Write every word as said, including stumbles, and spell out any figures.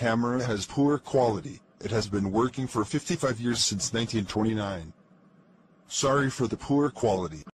camera has poor quality. It has been working for fifty-five years since nineteen twenty-nine. Sorry for the poor quality.